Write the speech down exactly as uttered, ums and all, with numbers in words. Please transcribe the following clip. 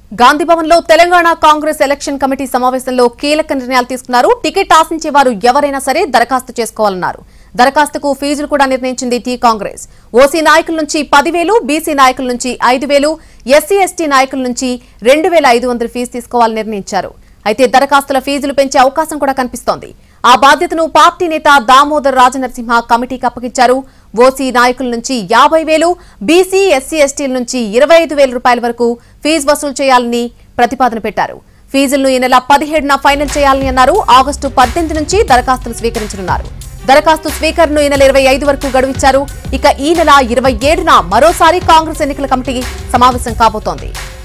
గాంధీభవన్ లో Telangana Congress election committee సమావేశంలో కీలక నిర్ణయాలు తీసుకున్నారు. టికెట్ ఆశించే వారు ఎవరైనా సరే దరఖాస్తు చేసుకోవాలన్నారు. దరఖాస్తుకు ఫీజులు కూడా నిర్ణయించింది టీ కాంగ్రెస్. ఓసీ నాయకుల నుంచి పదివేలు, బీసీ నాయకుల నుంచి ఐదు వేలు, ఎస్సీ ఎస్టీ నాయకుల నుంచి రెండు వేల ఐదు వందల ఫీజు తీసుకోవాలని నిర్ణయించారు. అయితే దరఖాస్తుల ఫీజులు పెంచే అవకాశం కూడా కనిపిస్తోంది. ఆ బాధ్యతను పార్టీ నేత దామోదర్ రాజనరసింహ కమిటీకి అప్పగించారు. ఓసీ నాయకుల నుంచి యాభై వేలు, బీసీ ఎస్సీ ఎస్టీల నుంచి ఇరవై ఐదు వేల రూపాయల వరకు ఫీజు వసూలు చేయాలని ప్రతిపాదన పెట్టారు. ఫీజులను ఈ నెల పదిహేడున ఫైనల్ చేయాలని అన్నారు. ఆగస్టు పద్దెనిమిది నుంచి దరఖాస్తులు స్వీకరించనున్నారు. దరఖాస్తు స్వీకరణను ఈ నెల ఇరవై ఐదు వరకు గడువిచ్చారు. ఇక ఈ నెల ఇరవై ఏడున మరోసారి కాంగ్రెస్ ఎన్నికల కమిటీ సమావేశం కాబోతోంది.